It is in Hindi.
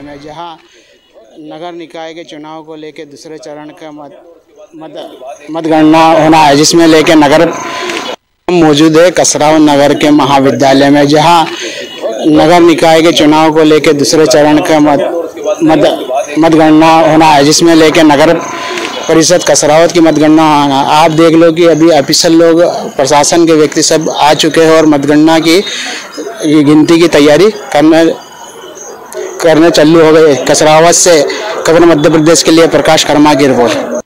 में, जहां नगर निकाय के चुनाव को लेकर दूसरे चरण का मतगणना होना है, जिसमें लेके नगर मौजूद है कसराव नगर के महाविद्यालय में, जहां नगर निकाय के चुनाव को लेकर दूसरे चरण का मतगणना होना है, जिसमें लेके नगर परिषद कसरावत की मतगणना होना। आप देख लो कि अभी ऑफिसर लोग, प्रशासन के व्यक्ति सब आ चुके हैं और मतगणना की गिनती की तैयारी करने चालू हो गए। कसरावत से खबर मध्य प्रदेश के लिए प्रकाश कर्मा की रिपोर्ट।